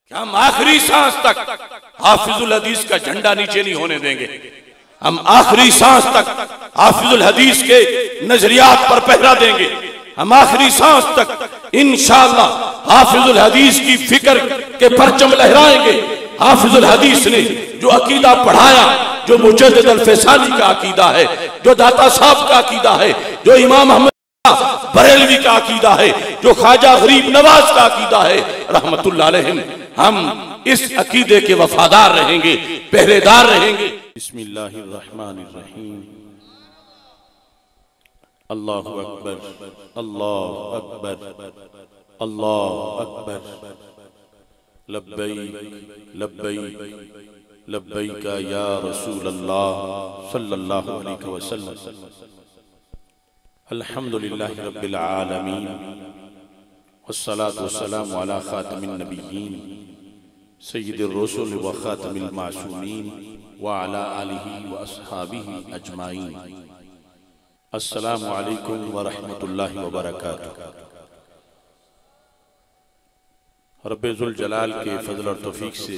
कि हम आखिरी सांस तक हाफिजुल हदीस का झंडा नीचे नहीं होने देंगे। हम आखिरी सांस तक हाफिजुल हदीस के नजरियात पर पहरा देंगे। हम आखिरी सांस तक इंशाअल्लाह हाफिजुल हदीस की फिक्र के परचम लहराएंगे। हाफिजुल हदीस ने जो अकीदा पढ़ाया, जो मुजद्दिद अल-फैसानी का अकीदा है, जो दाता साहब का अकीदा है, जो इमाम अहमद बरेलवी का अकीदा है, जो ख्वाजा गरीब नवाज का अकीदा है रहमतुल्लाह अलैहिम, हम इस अकीदे के वफादार रहेंगे, पहरेदार रहेंगे। बिस्मिल्लाहिर्रहमानिर्रहीम। अल्लाहु अकबर, अल्लाहु अकबर, अल्लाहु अकबर। लब्बैक लब्बैक लब्बैक या रसूल अल्लाह सल्लल्लाहु अलैहि वसल्लम। अल्हम्दुलिल्लाहि रब्बिल आलमीन वस्सलातु वस्सलामु अला खातिमिन नबिय्यीन सय्यिदिर रसूल व खातिमिल मासूमीन व अला आलिहि व अस्हाबिहि अजमाइन। अस्सलामु अलैकुम व रहमतुल्लाहि व बरकातुहू। रब्बे जुल जलाल के फजल और तौफीक से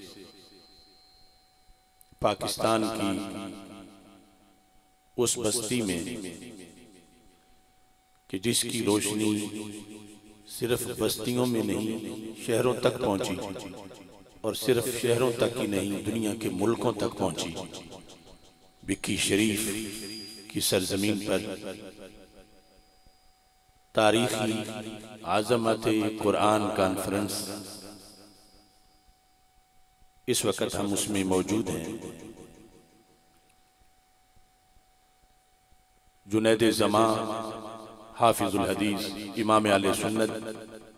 पाकिस्तान की उस बस्ती में कि जिसकी रोशनी सिर्फ बस्तियों में नहीं शहरों तक पहुंची, और सिर्फ शहरों तक ही नहीं दुनिया के मुल्कों तक पहुंची, बिक्की शरीफ की सरजमीन पर तारीखी आज़मत कुरान कॉन्फ्रेंस इस वक्त हम उसमें मौजूद हैं। जुनैद ज़मा हाफिजुल हदीस इमाम आले सुन्नत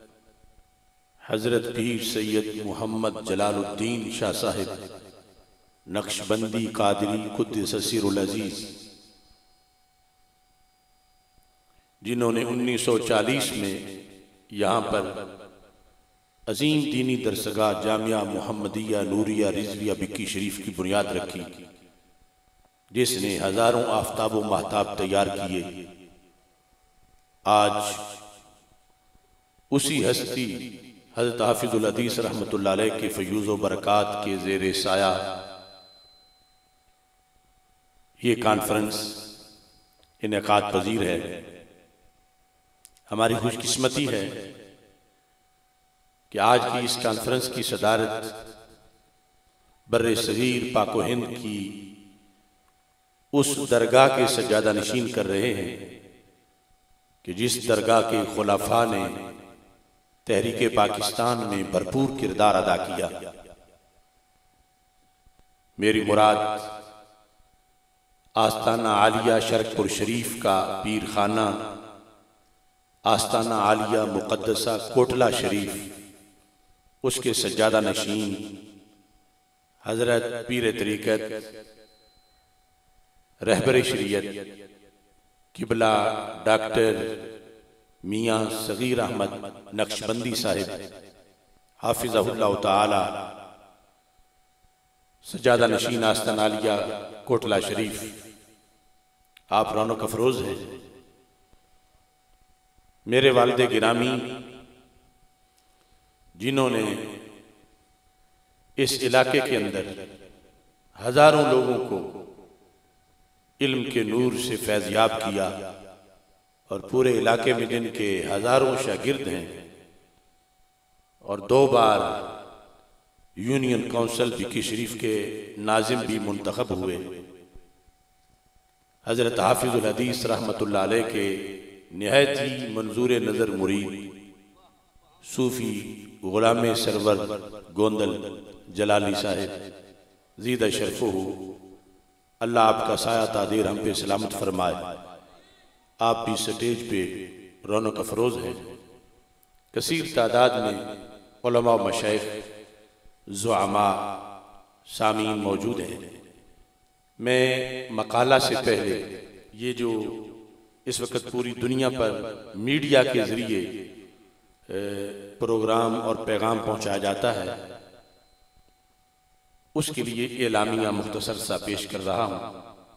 हजरत पीर सैयद मोहम्मद जलालुद्दीन शाह साहिब नक्शबंदी कादरी कुद्दस सिरुल अजीज, जिन्होंने 1940 में यहाँ पर अजीम दीनी दरसगाह जामिया मुहम्मदिया नूरिया रिजविया बिक्की शरीफ की बुनियाद रखी, जिसने हजारों आफ्ताब व महताब तैयार किए। आज उसी हस्ती हजरत हाफिजुल हदीस रहमतुल्लाह अलैह के फयूज़ व बरकात के ज़ेरे साया ये कॉन्फ्रेंस इनेकाद पजीर है। हमारी खुशकिस्मती है कि आज की इस कॉन्फ्रेंस की सदारत बर्रे सगीर पाको हिंद की उस दरगाह के सज्जादा नशीन कर रहे हैं कि जिस दरगाह के खुलाफा ने तहरीके पाकिस्तान में भरपूर किरदार अदा किया। मेरी मुराद आस्ताना आलिया शरकपुर शरीफ का पीर खाना आस्ताना आलिया मुक़द्दसा कोटला शरीफ, उसके सज्जादा नशीन हजरत पीर तरीक़त रहबर शरीयत किबला डॉक्टर मियाँ सगीर अहमद नक्शबंदी साहिब हाफिज़हुल्लाह ताला सज्जादा नशीन आस्ताना आलिया कोटला शरीफ, आप रौनक अफरोज हैं। मेरे वालिद गिरामी जिन्होंने इस इलाके के अंदर हजारों लोगों को इल्म के नूर से फैज़याब किया, और पूरे इलाके में जिनके हजारों शागिर्द हैं, और 2 बार यूनियन काउंसिल बिक्की शरीफ के नाजिम भी मुंतखब हुए, हजरत हाफिजुल हदीस रहमतुल्लाह अलैह के निहायत ही मंजूर नजर मुरीद सूफी गुलाम सरवर गोंदल जलाली साहिब ज़ीदा शरफ़ुहु, अल्लाह आपका साया तादीर हम पे सलामत फरमाए। आप भी स्टेज पे रौनक अफरोज हैं। कसीर तादाद में उलमा व मशाइख ज़ुआमा सामीन मौजूद हैं। मैं मकाला से पहले ये जो इस वक्त पूरी दुनिया पर मीडिया के ज़रिए प्रोग्राम और पैगाम पहुंचाया जाता है, उसके लिए एलामिया मुख्तसर सा पेश कर रहा हूं।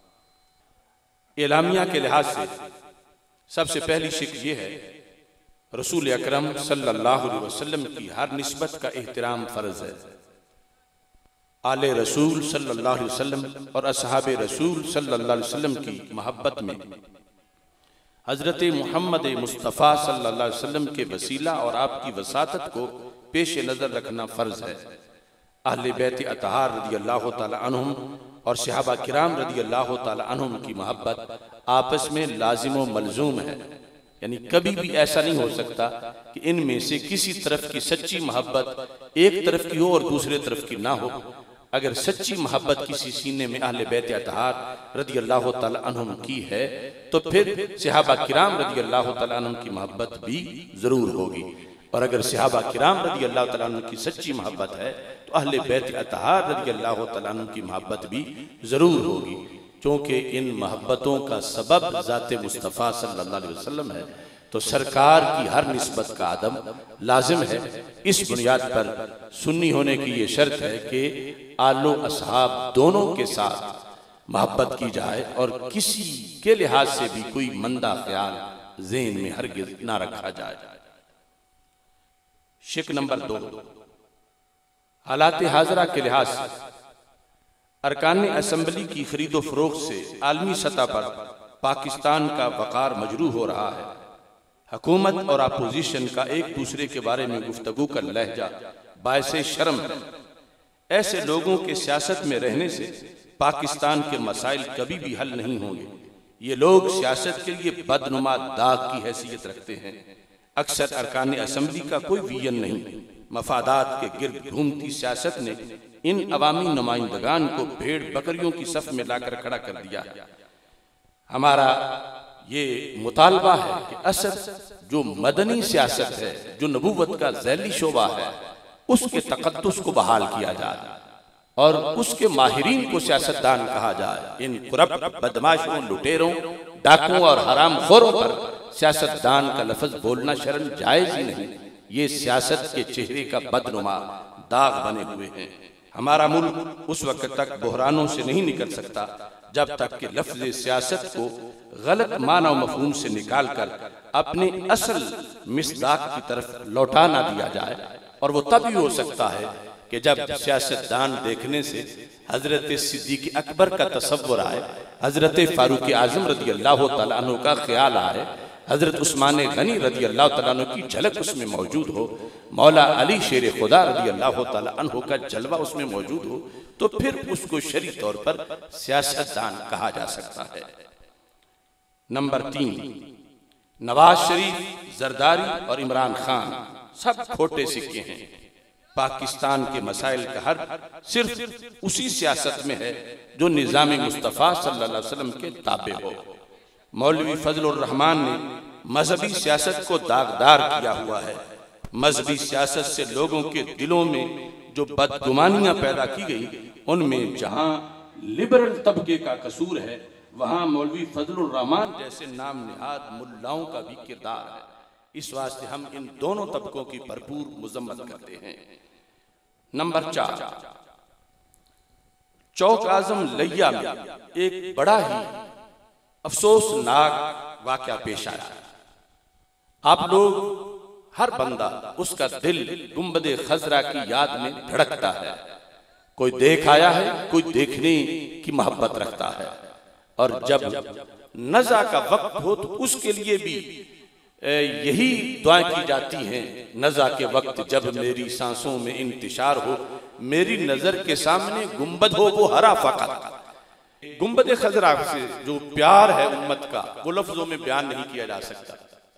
एलामिया के लिहाज से सबसे पहली शिक ये है, रसूल अकरम सल्लल्लाहु अलैहि वसल्लम की हर निस्बत का एहतराम फ़र्ज़ है। आले रसूल सल्लल्लाहु अलैहि वसल्लम और असहाबे रसूल सल्लल्लाहु अलैहि वसल्लम की मोहब्बत में हज़रत मुहम्मद मुस्तफ़ा सल्लल्लाहु अलैहि वसल्लम के वसीला और आपकी वसातत को पेश नज़र रखना फ़र्ज़ है। अहले बैत अतहार रज़ी अल्लाह तआला अन्हुम और सहाबा किराम रज़ी अल्लाह तआला अन्हुम की मोहब्बत आपस में लाजिम व मलजूम है। यानी कभी भी ऐसा नहीं हो सकता कि इनमें से किसी तरफ की सच्ची मोहब्बत एक तरफ की हो और दूसरे तरफ की ना हो। अगर सच्ची मोहब्बत किसी सीने में अहले बैत अतहार रज़ी अल्लाह तआला अन्हुम की है तो फिर सहाबा किराम रज़ी अल्लाह तआला अन्हुम की मोहब्बत भी जरूर होगी। और अगर सहाबा किराम रज़ी अल्लाह तआला अन्हुम की सच्ची मोहब्बत है तो अहले बैत अतहार रज़ी अल्लाह तआला अन्हुम की मोहब्बत भी जरूर होगी, क्योंकि इन मोहब्बतों का सबब ज़ाते मुस्तफ़ा सल्लल्लाहु अलैहि वसल्लम है। तो सरकार की हर निस्बत का आदम लाजिम है। इस बुनियाद पर सुन्नी होने की ये शर्त है कि आलो असहाब दोनों के साथ मोहब्बत की जाए और किसी के लिहाज से भी कोई मंदा ख्याल ज़हन में हरगिज़ ना रखा जाए। शिक नंबर 2, हालात हाज़रा के लिहाज से अरकान असम्बली की खरीदो फरोख्त से आलमी सतह पर पाकिस्तान का वक़ार मजरू हो रहा है। हुकूमत और अपोजिशन का एक दूसरे के बारे में गुफ्तगू का लहजा बायसे शर्म है। ऐसे लोगों के सियासत में रहने से पाकिस्तान के मसाइल कभी भी हल नहीं होंगे। ये लोग सियासत के लिए बदनुमा दाग की हैसियत रखते हैं। अक्सर अरकान असम्बली का कोई विजन नहीं, मफादात के गिर्द घूमती सियासत ने इन अवामी नुमाइंदगान को भेड़ बकरियों की सफ में लाकर खड़ा कर दिया। हमारा ये मुतालबा है कि असल जो मदनी सियासत है, जो नबूवत का ज़ैली शोबा है, उसके तक़द्दुस को बहाल किया जाए और उसके माहिरीन को सियासतदान कहा जाए। इन करप्ट बदमाशों, लुटेरों, डाकुओं और हराम खोरों पर सियासतदान का लफ्ज़ बोलना शर्म जायज़ ही नहीं। ये सियासत के चेहरे का बदनुमा दाग बने हुए हैं। हमारा मुल्क उस वक्त तक बहरानों से नहीं निकल सकता जब तक कि लफ्ज़ सियासत को गलत माना व मफहूम से निकाल कर अपने असल मिसदाक की तरफ लौटा ना दिया जाए। और वो तभी हो सकता है कि जब सियासतदान देखने से हजरत सिद्दीक़ अकबर का तसव्वुर आए, हजरत फारूक आज़म रज़ी अल्लाह तआला अन्हु का ख्याल आए, हजरत उस्मान गनी रज़ी अल्लाह तआला अन्हु की झलक उसमें मौजूद हो, मौला अली शेर खुदा रज़ी अल्लाह तआला अन्हु का जलवा उसमें मौजूद हो, तो फिर उसको शरई तौर पर सियासतदान कहा जा सकता है। नंबर 3, नवाज शरीफ, जरदारी और इमरान खान सब खोटे सिक्के हैं। पाकिस्तान के मसाइल का हल सिर्फ उसी सियासत में है जो निज़ाम मुस्तफ़ा सल्लल्लाहु अलैहि वसल्लम के ताबे हो। मौलवी फजलुर रहमान ने मजहबी सियासत को दागदार किया हुआ है। मजहबी सियासत से लोगों के दिलों में जो बदगुमानियां पैदा की गई, उनमें जहां लिबरल तबके का कसूर है, वहां मौलवी फजलुर रहमान जैसे नाम निहाद मुल्लाओं का भी किरदार है। इस वास्ते हम इन दोनों तबकों की भरपूर मुजम्मत करते हैं। नंबर 4, चौक आजम लिया में एक बड़ा ही अफसोसनाक वाक़या पेश आया। आप लोग हर बंदा उसका दिल गुंबदे खजरा की याद में धड़कता है। कोई देख आया है, कोई देखने की मोहब्बत रखता है, और जब नज़ा का वक्त हो तो उसके लिए भी यही दुआएं की जाती हैं। नज़ा के वक्त जब मेरी सांसों में इंतशार हो, मेरी नजर के सामने गुंबद हो वो हरा फकत। गुंबद खजरा से जो प्यार है उम्मत का, वो लफ्जों में बयान नहीं किया जा सकता।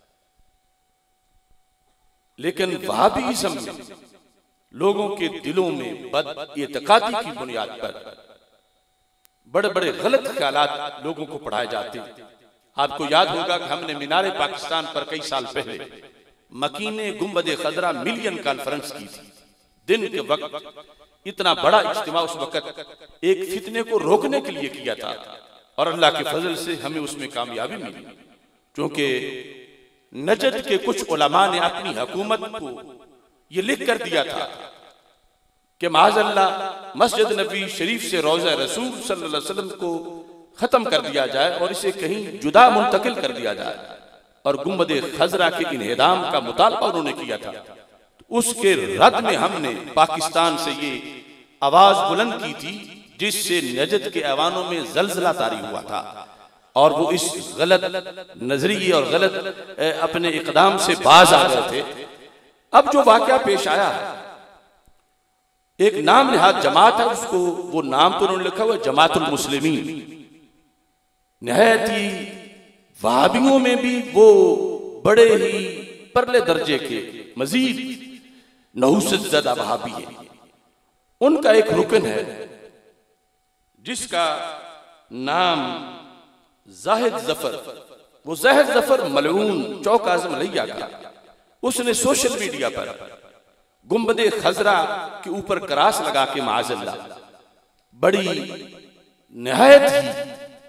लेकिन वहाबीज़्म में लोगों के दिलों में बद-एतकादी की बुनियाद पर बड़े बड़े गलत ख्यालात लोगों को पढ़ाए जाते हैं। आपको याद होगा कि हमने मीनारे पाकिस्तान पर कई साल पहले मकीने गुंबद खजरा मिलियन कॉन्फ्रेंस की थी। दिन के वक्त इतना बड़ा इज्तिमा उस वक्त एक फितने को रोकने के लिए किया था, और अल्लाह के फजल से हमें उसमें कामयाबी मिली। क्योंकि नजद के कुछ उलमा ने अपनी हुकूमत को ये लिख कर दिया था कि माज़अल्लाह मस्जिद नबी शरीफ से रोज़ा रसूल सल्लल्लाहु अलैहि वसल्लम को खत्म कर दिया जाए और इसे कहीं जुदा मुंतकिल कर दिया जाए। और गुंबदे खजरा के इन्हेदाम का मुतालबा उन्होंने किया था। उसके रद्द में हमने पाकिस्तान से ये आवाज बुलंद की थी जिससे नजद के ऐवानों में जलजला तारी हुआ था, और वो इस गलत नजरिए और गलत अपने इकदाम से बाज आ गए थे। अब जो वाकया पेश आया है, एक नाम निहाद जमात है, उसको वो नाम तो उन्होंने लिखा हुआ जमातुल मुस्लिमीन। निहायत ही वहाबियों में भी वो बड़े ही परले दर्जे के मजीद नहुसत ज़दा वहाबी है। उनका एक रुकन है जिसका नाम जाहिद जफर, वो जाहिद जफर मलऊन चौक आज़म लिया का, उसने सोशल मीडिया पर गुंबदे खजरा के ऊपर क्रास लगा के माज़ल्लाह बड़ी निहायत ही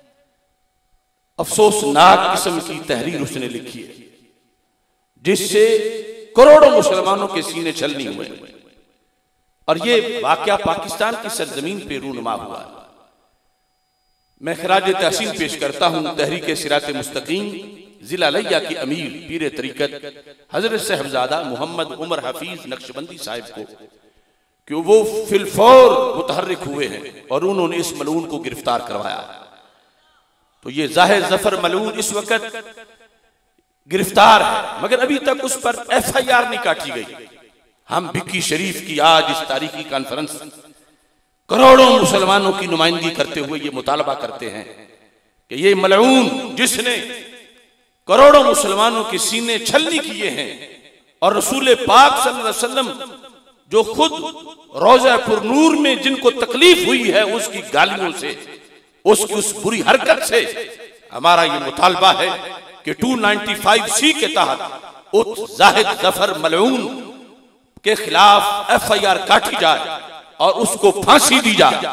अफसोसनाक किस्म की तहरीर उसने लिखी है, जिससे करोड़ों मुसलमानों के सीने छलनी हुए। और ये वाकया पाकिस्तान की सरजमीन पे रूनुमा हुआ है। मैं खराज तहसीन पेश करता हूँ तहरीक सिरात मुस्तकीम जिला लिया के अमीर पीर तरीकत हजरत साहबजादा मोहम्मद उमर हफीज नक्शबंदी साहिब को, कि वो फिलफौर मुतहर्रिक हुए हैं और उन्होंने इस मलून को गिरफ्तार करवाया। तो ये जाहिद जफर मलून इस वक्त गिरफ्तार है, मगर अभी तक उस पर FIR नहीं काटी गई। हम भिक्की शरीफ की आज इस तारीखी कॉन्फ्रेंस करोड़ों मुसलमानों की नुमाइंदगी करते हुए ये मुतालबा करते हैं कि ये मलऊन जिसने करोड़ों मुसलमानों के सीने छलनी किए हैं, और रसूल पाक सल्लल्लाहु अलैहि वसल्लम जो खुद रोज़ा पुरनूर में जिनको तकलीफ हुई है उसकी गालियों से, उसकी उस बुरी हरकत से, हमारा ये मुतालबा है कि 295C के तहत उस जाहिद जफर मलऊन के खिलाफ FIR काटी जाए और उसको फांसी दी जाए।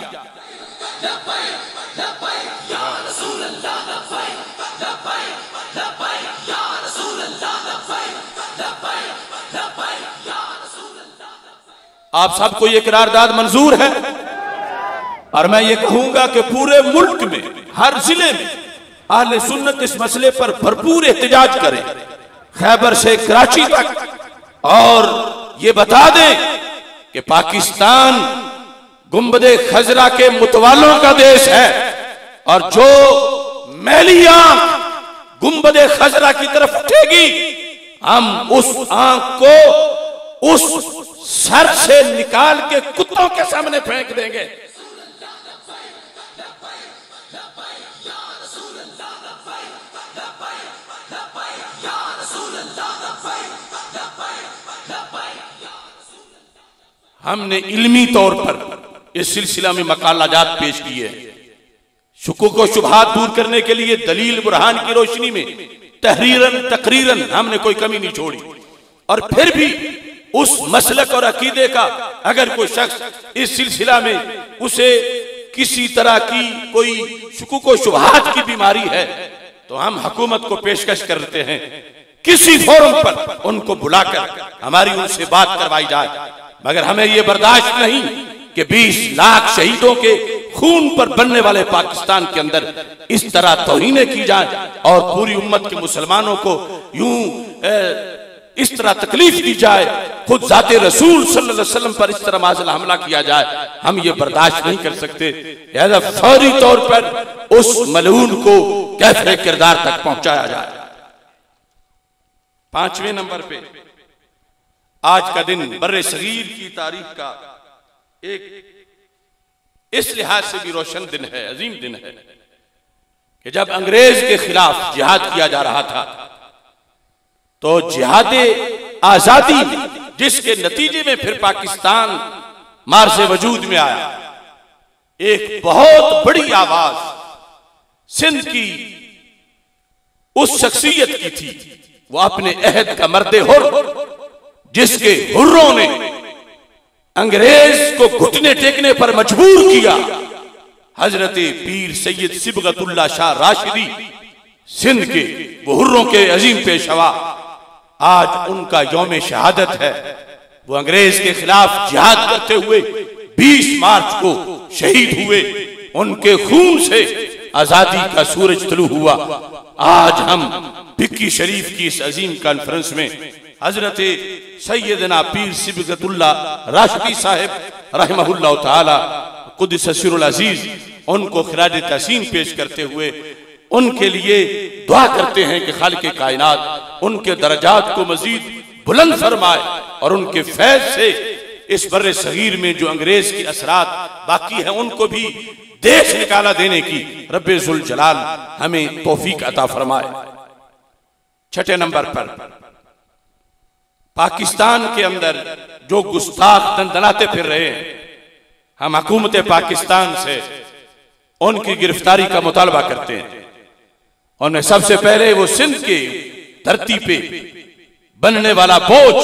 आप सबको ये करारदाद मंजूर है, और मैं ये कहूंगा कि पूरे मुल्क में हर जिले में अहले सुन्नत इस मसले पर भरपूर एहतजाज करें, खैबर से कराची तक, और ये बता दें कि पाकिस्तान गुंबदे खजरा के मुतवालों का देश है, और जो मैली आंख गुंबदे खजरा की तरफ उठेगी, हम उस आंख को उस सर से निकाल के कुत्तों के सामने फेंक देंगे। हमने इल्मी तौर पर इस सिलसिला में मकालाजात पेश किए हैं। शुकूक व शुबहात दूर करने के लिए दलील बुरहान की रोशनी में तहरीरन तकरीरन हमने कोई कमी नहीं छोड़ी। और फिर भी उस मसलक और अकीदे का अगर कोई शख्स इस सिलसिला में उसे किसी तरह की कोई शुकूक व शुबहात की बीमारी है, तो हम हुकूमत को पेशकश करते हैं किसी फोरम पर उनको बुलाकर हमारी उनसे बात करवाई जाए। मगर हमें यह बर्दाश्त नहीं कि 20 लाख शहीदों के खून पर बनने वाले पाकिस्तान के अंदर इस तरह तौहीनें की जाए और पूरी उम्मत के मुसलमानों को यूं इस तरह तकलीफ दी जाए, खुद जाते रसूल सल्लल्लाहु अलैहि वसल्लम पर इस तरह माज़िल हमला किया जाए। हम ये बर्दाश्त नहीं कर सकते। लिहाजा फौरी तौर पर उस मलऊन को कैफे किरदार तक पहुंचाया जाए। 5वें नंबर पे आज का दिन बर्रे सगीर की तारीख का एक इस लिहाज से भी रोशन दिन है, अजीम दिन है कि जब अंग्रेज के खिलाफ जिहाद किया जा रहा था, तो जिहाद आजादी जिसके नतीजे में फिर पाकिस्तान मार्ज़े वजूद में आया, एक बहुत बड़ी आवाज सिंध की उस शख्सियत की थी, वो अपने अहद का मर्दे हुर्र, जिसके हुर्रों ने अंग्रेज को घुटने टेकने पर मजबूर किया, हजरत पीर सैयद सिबगतुल्लाह शाह राशिदी सिंध के वो हुर्रों के अजीम पेशवा। आज उनका यौम शहादत है। वो अंग्रेज के खिलाफ जिहाद करते हुए 20 मार्च को शहीद हुए। उनके खून से आजादी का सूरज तुलू हुआ। आज हम भिक्की शरीफ की इस अजीम कॉन्फ्रेंस में हजरत सैयदना पीर सिबगतुल्लाह राशिदी साहिब रहमहुल्लाह ताला कुद्दस सिरुल अजीज उनको खिराज तहसीन पेश करते हुए उनके लिए दुआ करते हैं कि खालिक कायनात उनके दर्जात को मजीद बुलंद फरमाए और उनके फैज से इस बर्रे सगीर में जो अंग्रेज की असरात बाकी है उनको भी देश निकाला देने की रब्बे जुल जलाल हमें तौफीक अता फरमाए। छठे नंबर पर पाकिस्तान के अंदर जो गुस्ताख दंदनाते फिर रहे हैं, हम हुकूमत पाकिस्तान से उनकी गिरफ्तारी का मुतालबा करते हैं। और सबसे पहले वो सिंध के धरती पे बनने वाला बोझ,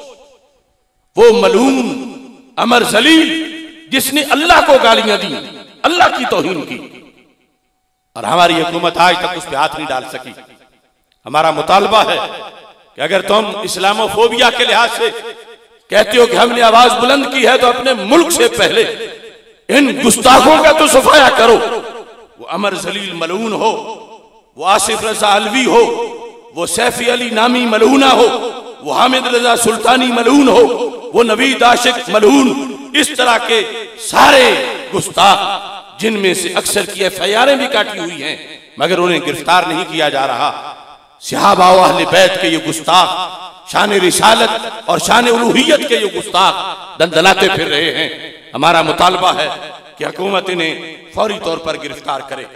वो मलूम अमर जलील जिसने अल्लाह को गालियां दी, अल्लाह की तौहीन की, और हमारी हुकूमत आज तक उस पर हाथ नहीं डाल सकी। हमारा मुतालबा है कि अगर तुम इस्लामोफोबिया के लिहाज से कहते हो कि हमने आवाज बुलंद की है, तो अपने मुल्क से पहले इन गुस्ताखों का तो सफाया करो। वो अमर जलील मलून हो, वो आसिफ रजा अलवी हो, वो सैफी अली नामी मलूना हो, वो हामिद रजा सुल्तानी मलून हो, वो नवीद आशिक मलून, इस तरह के सारे गुस्ताख जिनमें से अक्सर की एफआईआर भी काटी हुई हैं मगर उन्हें गिरफ्तार नहीं किया जा रहा। सहाबा व अहले बैत के ये गुस्ताख, शान रिसालत और शान उलूहियत के ये गुस्ताख दंदनाते फिर रहे हैं। हमारा मुतालबा है कि हुकूमत इन्हें फौरी तौर पर गिरफ्तार करे।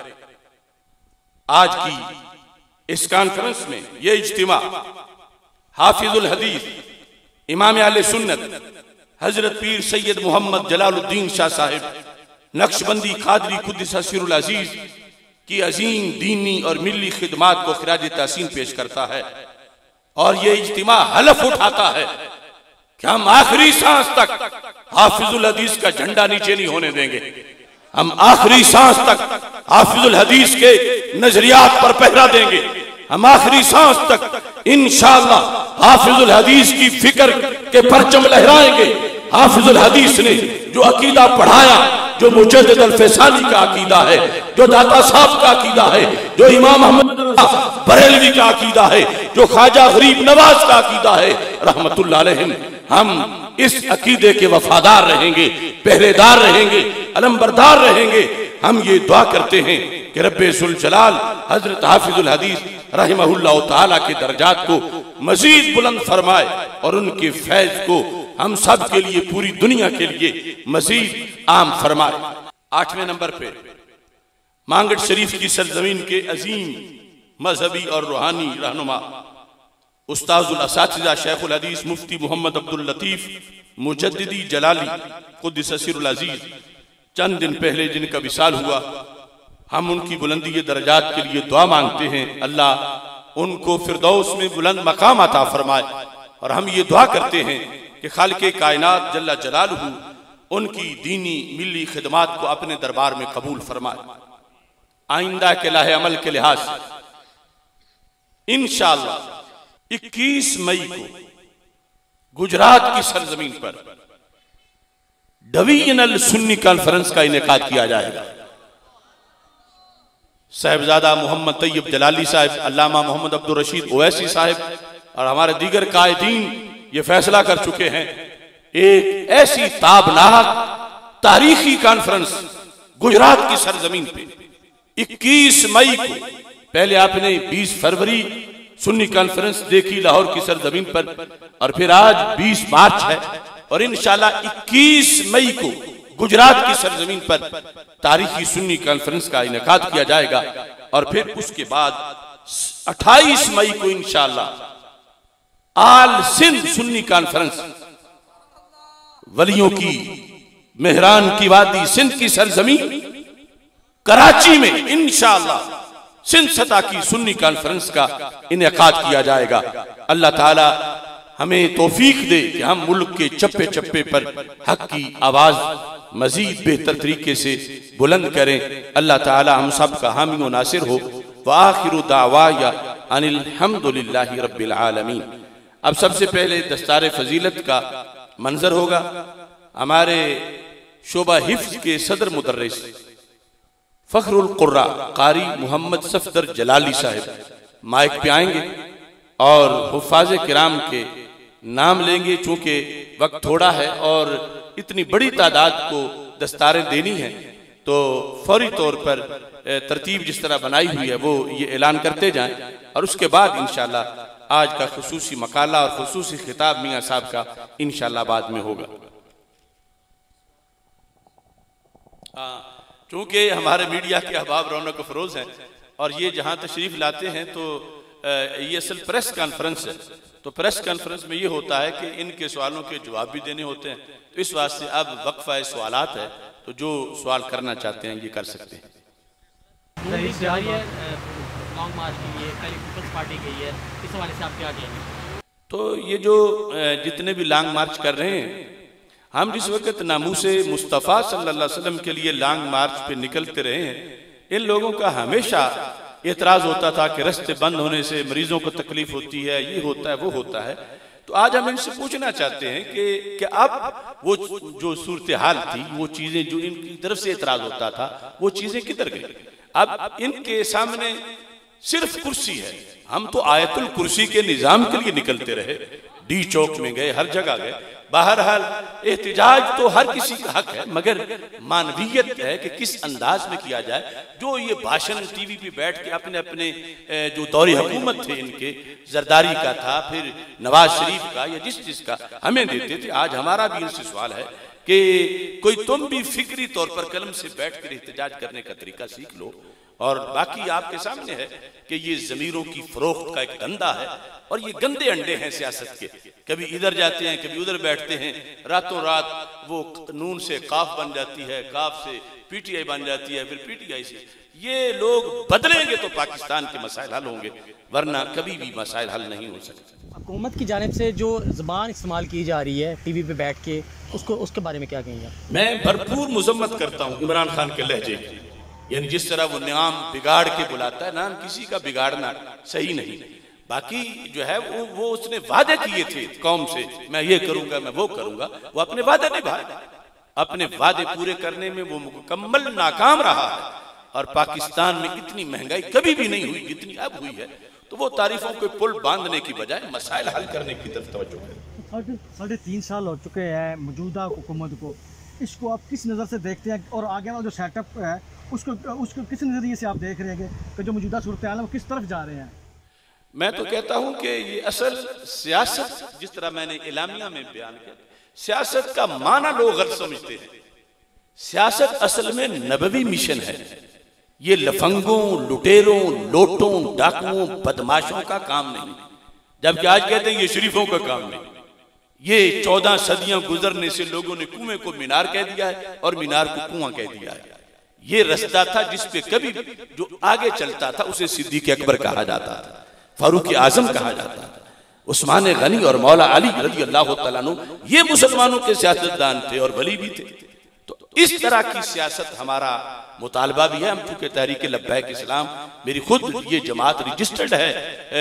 आज की इस कॉन्फ्रेंस में यह इज्तिमा हाफिजुल हदीस इमाम अहले सुन्नत हजरत पीर सैयद मोहम्मद जलालुद्दीन शाह साहिब नक्शबंदी कादरी कुद्दस सिरुल अजीज की अजीम दीनी और मिली खिदमात को खिराज तहसीन पेश करता है। और ये इज्तिमा हलफ उठाता है कि हम आखिरी सांस तक हाफिजुल हदीस का झंडा नीचे नहीं होने देंगे। हम आखिरी सांस तक हाफिजुल हदीस के नजरियात पर पहरा देंगे। हम आखिरी सांस तक इंशाअल्लाह हाफिजुल हदीस की फिक्र के परचम लहराएंगे। हाफिजुल हदीस ने जो अकीदा पढ़ाया, जो मुजद्दिद अल-फैसानी का अकीदा है, जो दाता साहब का अकीदा है, जो इमाम अहमद बरेलवी का अकीदा है, जो ख्वाजा गरीब नवाज का अकीदा है रहमतुल्लाह अलैहिम, हम इस अकीदे के वफादार रहेंगे, पहरेदार रहेंगे, अलमबरदार रहेंगे। हम ये दुआ करते हैं कि रब्बे जुल जलाल हजरत हाफिजुल हदीस रहमहुल्लाह ताला के दर्जात को मजीद बुलंद फरमाए और उनके फैज को हम सब के लिए, पूरी दुनिया के लिए मजीद आम फरमाए। 8वें नंबर पे मांगट शरीफ की सरजमीन के अजीम मजहबी और रूहानी रहनुमा उस्ताजुल असातिज़ा शेखुल हदीस मुफ्ती मोहम्मद अब्दुल लतीफ मुजद्दिदी जलाली कुद्दस सिरुल अजीज चंद दिन पहले जिनका विसाल हुआ, हम उनकी बुलंदी दर्जात के लिए दुआ मांगते हैं। अल्लाह उनको फिरदौस में बुलंद मकाम अता फरमाए। और हम ये दुआ करते हैं कि खालिक कायनात जल्ला जलालहू उनकी दीनी मिली खिदमात को अपने दरबार में कबूल फरमाए। आइंदा के लाहे अमल के लिहाज से इंशाअल्लाह 21 मई को गुजरात की सरजमीन पर डिवीजनल सुन्नी कॉन्फ्रेंस का इनेकाद किया जाएगा। साहिबजादा मोहम्मद तैयब जलाली साहब, अल्लामा मोहम्मद अब्दुल रशीद ओवैसी साहब और हमारे दीगर कायदीन ये फैसला कर चुके हैं, एक ऐसी ताबनाक तारीखी कॉन्फ्रेंस गुजरात की सरजमीन पे 21 मई को, पहले आपने 20 फरवरी सुन्नी कॉन्फ्रेंस देखी लाहौर की सरजमीन पर, और फिर आज 20 मार्च है, और इंशाल्लाह 21 मई को गुजरात की सरजमीन पर तारीखी सुन्नी कॉन्फ्रेंस का इनेकाद किया जाएगा। और फिर उसके बाद 28 मई को इंशाअल्लाह आल सिंध सुन्नी कॉन्फ्रेंस वलियों की मेहरान की वादी सिंध की सरजमीन कराची में इंशाअल्लाह सिंध सतह की सुन्नी कॉन्फ्रेंस का इनेकाद किया जाएगा। अल्लाह ताला हमें तौफीक दे कि हम मुल्क के चप्पे चप्पे पर हक की आवाज मजीद बेहतर तरीके से बुलंद करें। अल्लाह ताला हम सब का हामी व नासिर हो। व आखिरु दावाया अनिल हम्दुलिल्लाहि रब्बिल आलमीन। अब सबसे पहले दस्तार फजीलत का मंजर होगा। हमारे शोबा हिफ्ज के सदर मुदर्रिस फ़ख्रुल क़ुर्रा कारी मोहम्मद सफदर जलाली साहब माइक पे आएंगे और हुफ़ाज़ किराम के नाम लेंगे। चूँकि वक्त थोड़ा है और इतनी बड़ी तादाद को दस्तारें देनी है, तो फौरी तौर पर तरतीब जिस तरह बनाई हुई है वो ये ऐलान करते जाएं और उसके बाद इंशाअल्लाह आज का खुसूसी मकाला और खुसूसी खिताब मियाँ साहब का इंशाअल्लाह बाद में होगा। चूँकि हमारे मीडिया के अहबाब रौनक अफरोज हैं और ये जहाँ तशरीफ़ लाते हैं तो ये असल प्रेस कॉन्फ्रेंस है, तो प्रेस कॉन्फ्रेंस में ये होता है कि इनके सवालों के जवाब भी देने होते हैं। तो इस वास्ते अब वक्फा सवालात है, तो जो सवाल करना चाहते हैं ये कर सकते हैं। लॉन्ग मार्च के लिए कल पीपल्स पार्टी गई है, इस हवाले से आप क्या कहेंगे? तो ये जो जितने भी लॉन्ग मार्च कर रहे हैं, हम जिस वक्त नामूसे मुस्तफ़ा सल्लल्लाहु अलैहि वसल्लम के लिए लॉन्ग मार्च पे निकलते रहे हैं, इन लोगों का हमेशा एतराज़ होता था कि रास्ते बंद होने से मरीजों को तकलीफ होती है, ये होता है, वो होता है। तो आज हम इनसे पूछना चाहते हैं कि अब वो जो सूरत हाल थी, वो चीज़ें जो इनकी तरफ से एतराज़ होता था, वो चीज़ें किधर गई? अब इनके सामने सिर्फ कुर्सी है। हम तो आयतुल कुर्सी के निज़ाम के लिए निकलते रहे, डी चौक में गए, हर जगह गए। बहरहाल एहतिजाज तो हर किसी का हक है, मगर मानवीयत है कि किस अंदाज में किया जाए। जो ये भाषण टीवी पे बैठ के अपने अपने जो दौरे हुकूमत थे इनके, जरदारी का था, फिर नवाज शरीफ का, या जिस का हमें देते थे। आज हमारा भी इनसे सवाल है कि कोई तुम भी फिक्री तौर पर कलम से बैठ कर एहतिजाज करने का तरीका सीख लो। और बाकी आपके सामने है कि ये ज़मीरों की फरोख्त का एक धंधा है और ये गंदे अंडे हैं सियासत के। कभी इधर जाते हैं, कभी उधर बैठते हैं, रातों रात वो नून से काफ बन जाती है, काफ से पीटीआई बन जाती है, फिर पीटीआई से ये लोग बदलेंगे तो पाकिस्तान के मसाइल हल होंगे, वरना कभी भी मसाइल हल नहीं हो सकते। हुकूमत की जानिब से जो ज़बान इस्तेमाल की जा रही है टीवी पे बैठ के, उसके बारे में क्या कहेंगे? मैं भरपूर मजम्मत करता हूँ इमरान खान के लहजे की, यानी जिस तरह वो नाम बिगाड़ के बुलाता है, नाम किसी का बिगाड़ना सही नहीं। बाकी जो है वो उसने वादे किए थे कौम से, मैं ये करूंगा, मैं वो करूंगा, वो अपने वादे निभाए। अपने वादे पूरे करने में वो मुकम्मल नाकाम रहा है। और पाकिस्तान में इतनी महंगाई कभी भी नहीं हुई जितनी अब हुई है, तो वो तारीफों के पुल बांधने की बजाय मसाइल हल करने की तरफ तवज्जो है। 3.5 साल हो चुके हैं मौजूदा हुकूमत को, इसको आप किस नज़र से देखते हैं और आगे वाला जो सेटअप है उसको किस नज़रिए से आप देख रहे हैं कि जो मौजूदा सूरत हाल है वो किस तरफ जा रहे हैं? मैं तो कहता हूं कि ये असल सियासत, जिस तरह मैंने इलामिया में बयान किया, सियासत का माना लोग गलत समझते हैं। सियासत असल में नबवी मिशन है। ये लफंगों, लुटेरों, लोटों, डाकुओं, बदमाशों का काम नहीं, जबकि आज कहते हैं ये शरीफों का काम नहीं। ये 14 सदियां गुजरने से लोगों ने कुएं को मीनार कह दिया है और मीनार को कुआं कह दिया है। ये रास्ता था जिसपे कभी जो आगे चलता था उसे सिद्दीक़ अकबर कहा जाता था, फारूक आजम कहा जाता था, उस्मान गनी और मौला अली रज़ी अल्लाह तआला अन्हु ये मुसलमानों के सियासतदान थे और वली भी थे। तो इस तरह की सियासत हमारा मुतालबा भी है। हम चूंकि तहरीक लब्बैक इस्लाम, मेरी खुद ये जमात रजिस्टर्ड है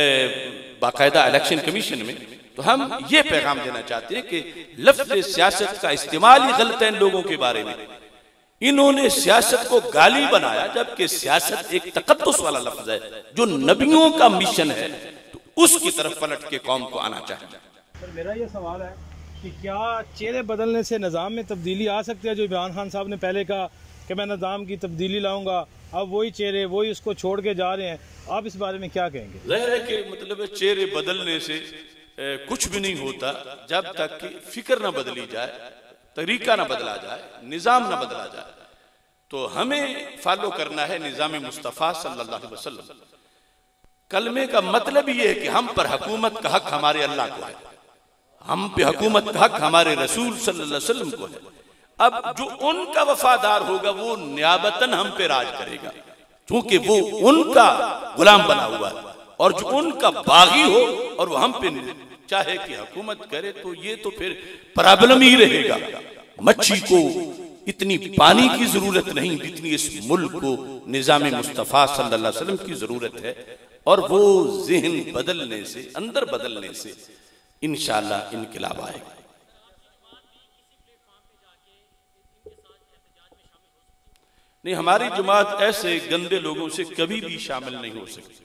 बाकायदा इलेक्शन कमीशन में, तो हम ये पैगाम देना चाहते हैं कि लफ्ज़ सियासत का इस्तेमाल ही गलत है इन लोगों के बारे में। इन्होंने सियासत को गाली बनाया, जबकि सियासत एक तकद्दुस वाला लफ्ज है जो नबियों का मिशन है, तो उसकी तरफ पलट के कौम को आना चाहिए। पर मेरा ये सवाल है कि क्या चेहरे बदलने से निज़ाम में तब्दीली आ सकती है? जो इमरान खान साहब ने पहले कहा कि मैं निज़ाम की तब्दीली लाऊंगा, अब वही चेहरे वही उसको छोड़ के जा रहे हैं, आप इस बारे में क्या कहेंगे? ज़ाहिर है कि मतलब चेहरे बदलने से कुछ भी नहीं होता जब तक कि फिक्र ना बदली जाए, तरीका ना बदला जाए, निज़ाम ना बदला जाए। तो हमें फॉलो करना है निज़ाम मुस्तफ़ा सल्लल्लाहु अलैहि वसल्लम। कलमे का मतलब ये है कि हम पर हुकूमत का हक हमारे अल्लाह को है, हम पे हुकूमत का हक हमारे रसूल सल्लल्लाहु अलैहि वसल्लम को है। अब जो उनका वफादार होगा वो नियाबतन हम पे राज करेगा, क्योंकि वो उनका गुलाम बना हुआ है। और जो उनका बागी हो और वो हम पे चाहे कि हुकूमत करे, तो ये तो फिर प्रॉब्लम ही रहेगा। मच्छी को इतनी पानी की जरूरत नहीं जितनी इस मुल्क को निज़ाम मुस्तफ़ा सल्लल्लाहु अलैहि वसल्लम की जरूरत है। और वो ज़हन बदलने से, अंदर बदलने से इंशाअल्लाह इनकलाब आएगा। नहीं, हमारी जमात ऐसे गंदे लोगों से कभी भी शामिल नहीं हो सकती।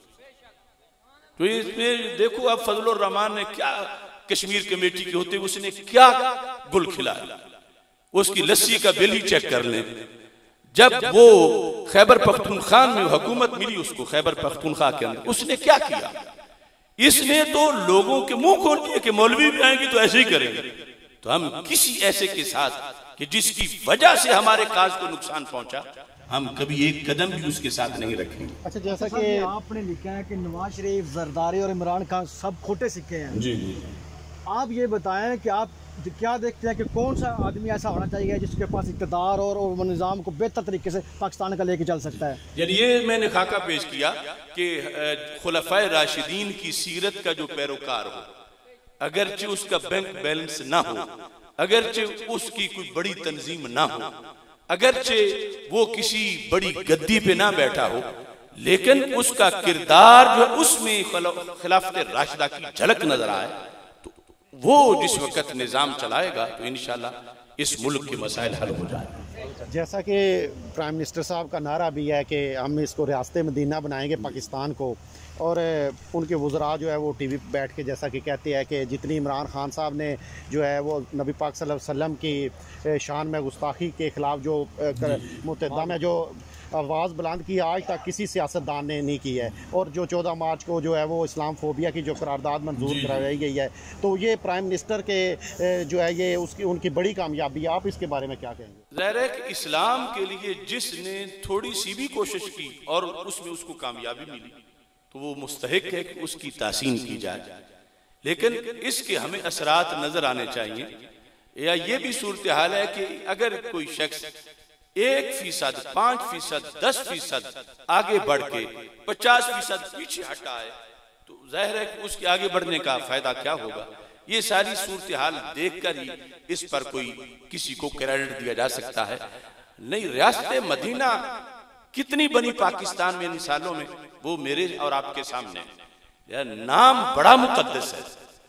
तो इसमें देखो आप फजलुर रहमान ने क्या, कश्मीर कमेटी के होते उसने क्या गुल खिलाया, उसकी लस्सी का बिल ही चेक कर लें। जब वो खैबर पख्तूनख्वा में हुकूमत मिली उसको, खैबर पख्तूनख्वा के अंदर उसने क्या किया, इसने तो लोगों के मुंह खोल दिए कि मौलवी भी आएंगे तो ऐसे ही करेंगे। तो हम किसी ऐसे के साथ कि जिसकी वजह से हमारे काज को नुकसान पहुंचा, हम कभी एक कदम भी उसके साथ नहीं रखेंगे। अच्छा, जैसा कि आपने लिखा है कि नवाज शरीफ, जरदारी और इमरान खान सब खोटे सिक्के हैं। जी जी, आप ये बताएं कि आप क्या देखते हैं कि कौन सा आदमी ऐसा होना चाहिए जिसके पास इक़्तिदार और निज़ाम को बेहतर तरीके से पाकिस्तान का लेके चल सकता है। यानी ये मैंने खाका पेश किया कि खुलफाए राशिदीन की सीरत का जो पैरोकार हो, अगरचे उसका बैंक बैलेंस ना हो, अगरचे उसकी कोई बड़ी तंजीम ना हो, अगरचे वो किसी बड़ी गद्दी पे ना बैठा हो, लेकिन उसका किरदार जो उसमें खिलाफत राशिदा की झलक नजर आए, तो वो जिस वक्त निज़ाम चलाएगा तो इंशाल्लाह इस मुल्क के मसाइल हल हो जाएंगे। जैसा कि प्राइम मिनिस्टर साहब का नारा भी है कि हम इसको रियासत मदीना बनाएंगे पाकिस्तान को, और उनके वज़रा जो है वो टीवी पर बैठ के जैसा कि कहते हैं कि जितनी इमरान खान साहब ने जो है वो नबी पाक सल्लल्लाहु अलैहि वसल्लम की शान में गुस्ताखी के ख़िलाफ़ जो मुतहदा में जो आवाज़ बुलंद की, आज तक किसी सियासतदान ने नहीं की है, और जो 14 मार्च को जो है वो इस्लाम फोबिया की जो करारदाद मंजूर करवाई गई है, तो ये प्राइम मिनिस्टर के जो है ये उसकी उनकी बड़ी कामयाबी है। आप इसके बारे में क्या कहेंगे? ज़ाहिर है कि इस्लाम के लिए जिसने थोड़ी सी भी कोशिश की और उसमें उसको कामयाबी मिली तो वो मुस्तहिक है कि उसकी तासीन की जाए, लेकिन इसके हमें असरात नजर आने चाहिए। या ये भी सूरत हाल है कि अगर कोई शख्स 1%, 5%, 10% आगे बढ़ के 50% पीछे हटा है तो जाहिर है कि उसके आगे बढ़ने का फायदा क्या होगा। ये सारी सूरत हाल देख कर ही इस पर कोई किसी को क्रेडिट दिया जा सकता है। नहीं, रियासत मदीना कितनी बनी पाकिस्तान में इन सालों में, वो मेरे और आपके सामने यार नाम बड़ा मुकद्दस है।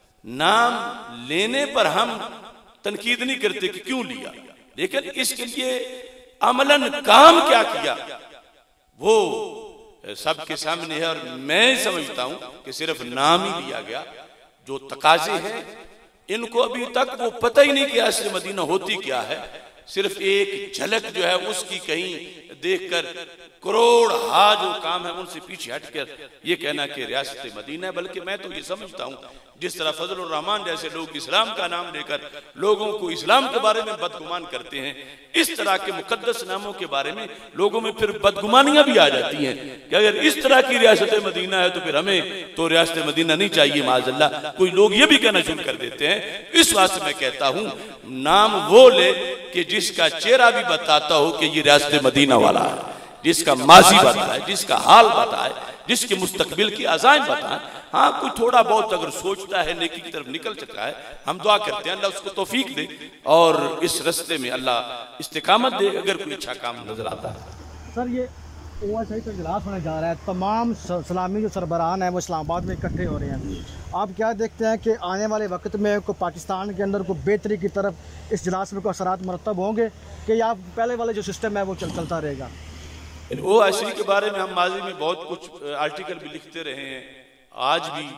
नाम लेने पर हम तनकीद नहीं करते कि क्यों लिया, लेकिन इसके लिए अमलन काम क्या किया वो सबके सामने है। और मैं समझता हूं कि सिर्फ नाम ही लिया गया, जो तकाजे हैं इनको अभी तक वो पता ही नहीं कि रियासत मदीना होती क्या है। सिर्फ एक झलक जो है उसकी कहीं देखकर करोड़ जो काम है उनसे पीछे हटकर ये कहना कि रियासत मदीना है। बल्कि मैं तो ये समझता हूँ जिस तरह फजलुर रहमान जैसे लोग इस्लाम का नाम लेकर लोगों को इस्लाम के बारे में बदगुमान करते हैं, इस तरह के मुकद्दस नामों के बारे में लोगों में फिर बदगुमानियां भी आ जाती हैं कि अगर इस तरह की रियासत मदीना है तो फिर हमें तो रियासत मदीना नहीं चाहिए। माज़अल्लाह कोई लोग ये भी कहना शुरू कर देते हैं। इस वास्ते मैं कहता हूँ नाम वो ले कि जिसका चेहरा भी बताता हो कि ये रियासत मदीना वाला है, जिसका माजी बताए, जिसका हाल बताए, जिसके मुस्तकबिल की अज़ाइम बताए। हाँ, कोई थोड़ा बहुत अगर सोचता है नेकी की तरफ निकल चुका है, हम दुआ करते हैं अल्लाह उसको तौफीक दे और इस रास्ते में अल्लाह इस्तिकामत दे अगर कोई अच्छा काम नजर आता है। सर, ये OIC का इजलास होने जा रहा है, तमाम इस्लामी जो सरबराहान हैं वो इस्लामाबाद में इकट्ठे हो रहे हैं। आप क्या देखते हैं कि आने वाले वक्त में को पाकिस्तान के अंदर को बेहतरी की तरफ इस इजलास में कोई असरात मरतब होंगे कि या पहले वाले जो सिस्टम है वो चलता रहेगा? OIC के बारे में हम माजी में बहुत कुछ आर्टिकल भी लिखते रहे हैं। आज भी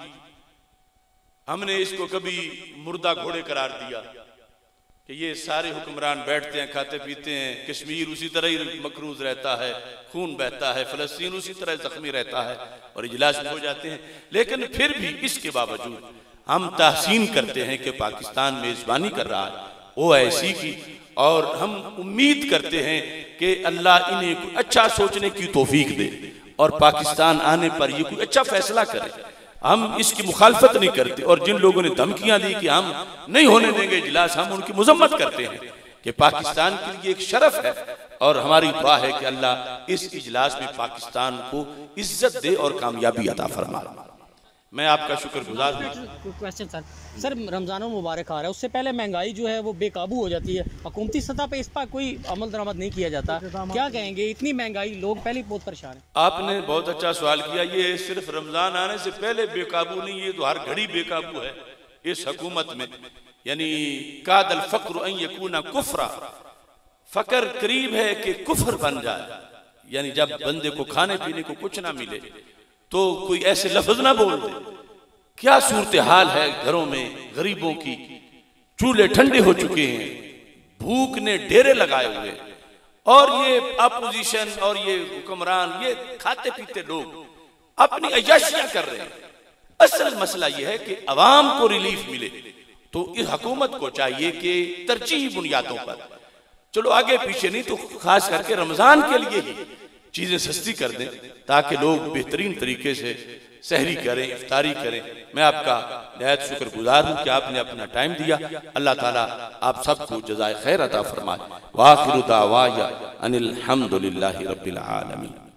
हमने इसको कभी मुर्दा घोड़े करार दिया कि ये सारे हुक्मरान बैठते हैं, खाते पीते हैं, कश्मीर उसी तरह ही मकरूज रहता है, खून बहता है, फलस्तीन उसी तरह जख्मी रहता है और इजलास हो जाते हैं। लेकिन फिर भी इसके बावजूद हम तहसीन करते हैं कि पाकिस्तान मेजबानी कर रहा है OIC की, और हम उम्मीद करते हैं कि अल्लाह इन्हें अच्छा सोचने की तौफीक दे और पाकिस्तान आने पर ये कोई अच्छा फैसला करे। हम इसकी मुखालफत नहीं करते, और जिन लोगों ने धमकियां दी कि हम नहीं होने देंगे इजलास, हम उनकी मुजम्मत करते हैं कि पाकिस्तान के लिए एक शरफ है और हमारी दुआ है कि अल्लाह इस इजलास में पाकिस्तान को इज्जत दे और कामयाबी अता फरमाए। मैं आपका शुक्रगुजार हूँ। क्वेश्चन सर, रमज़ान मुबारक आ रहा है, उससे पहले महंगाई जो है वो बेकाबू हो जाती है, हुकूमती सतह पे इस पर कोई अमल दरामद नहीं किया जाता, क्या कहेंगे? इतनी महंगाई, लोग पहले बहुत परेशान हैं। आपने बहुत अच्छा सवाल किया। ये सिर्फ रमजान आने से पहले बेकाबू नहीं, ये तो हर घड़ी बेकाबू है इस हुकूमत में। यानी कादल फक्र अन यकूना कुफ्रा फकर करीब है कि कुफर बन जाए, यानी जब बंदे को खाने पीने को कुछ ना मिले तो कोई ऐसे लफ्ज ना बोल दे। क्या सूरत हाल है घरों में गरीबों की, चूल्हे ठंडे हो चुके हैं, भूख ने डेरे लगाए हुए, और ये अपोजिशन और ये हुक्मरान, ये खाते पीते लोग अपनी अय्याशियां कर रहे हैं। असल मसला यह है कि अवाम को रिलीफ मिले, तो इस हुकूमत को चाहिए कि तरजीही बुनियादों पर, चलो आगे पीछे नहीं तो खास करके रमजान के लिए ही चीजें सस्ती कर दें ताकि लोग बेहतरीन तरीके से सहरी करें, इफ्तारी करें। मैं आपका निहायत शुक्रगुजार हूं कि आपने अपना टाइम दिया। अल्लाह ताला आप सबको जज़ाए खैर अता फरमाए। वाखिरु दावाया अनिल हम्दुलिल्लाहि रब्बिल आलमीन।